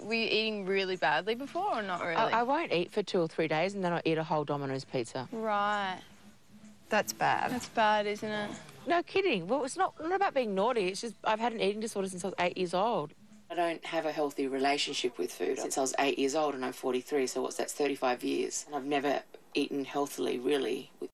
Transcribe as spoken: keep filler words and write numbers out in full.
were you eating really badly before or not really? I, I won't eat for two or three days and then I'll eat a whole Domino's pizza. Right. That's bad. That's bad, isn't it? No kidding. Well, it's not, not about being naughty. It's just I've had an eating disorder since I was eight years old. I don't have a healthy relationship with food since I was eight years old and I'm forty-three, so what's that, thirty-five years. And I've never eaten healthily, really.